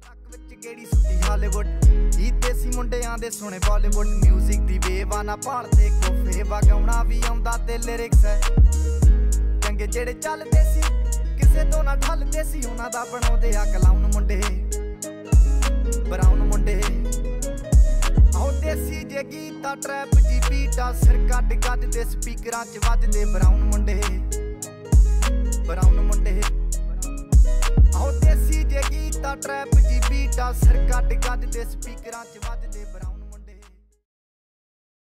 गेड़ी सुटी हालीवुड ही देसी मुंडियां दे सोने बॉलीवुड म्यूजिक दी वेव आ ना भालदे कोफे वगाउणा भी आउंदा ते लिरिक्स है चंगे जेड़े चलदे सी किसे तो ना ठलदे सी उन्हां दा बनाउंदे आ क्लाउन मुंडे ब्राउन मुंडे आओ देसी जे गीता ट्रैप जी बीटा सिर कट गजदे स्पीकरां च वजदे ब्राउन मुंडे आओ देसी जे गीता ट्रैप जी बीटा सिर कट गजदे स्पीकरां च वजदे ब्राउन